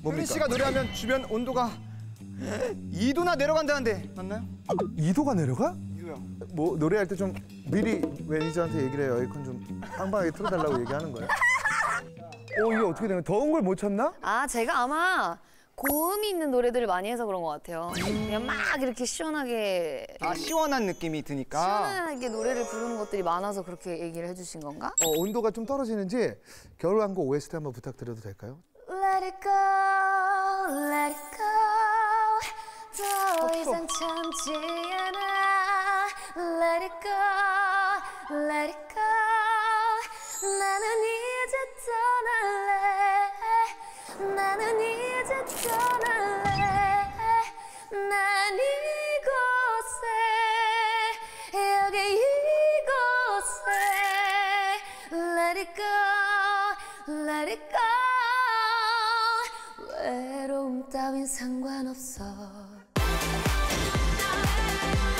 효린 씨가 노래하면 주변 온도가 2도나 내려간다는데 맞나요? 2도가 내려가? 2도요. 뭐 노래할 때 좀 미리 매니저한테 얘기를 해요. 에어컨 좀 빵빵하게 틀어달라고 얘기하는 거예요? 이게 어떻게 된 거야? 더운 걸 못 참나? 아, 제가 아마 고음이 있는 노래들을 많이 해서 그런 것 같아요. 그냥 막 이렇게 시원하게 아, 시원한 느낌이 드니까. 시원하게 노래를 부르는 것들이 많아서 그렇게 얘기를 해주신 건가? 온도가 좀 떨어지는지 겨울왕국 OST 한번 부탁드려도 될까요? Let it go, let it go. 더 이상 참지 않아. Let it go, let it go. 나는 이제 떠날래. 나는 이제 떠날래. 난 이곳에, 여기 이곳에. Let it go, let it go. 외로움 따윈 상관없어.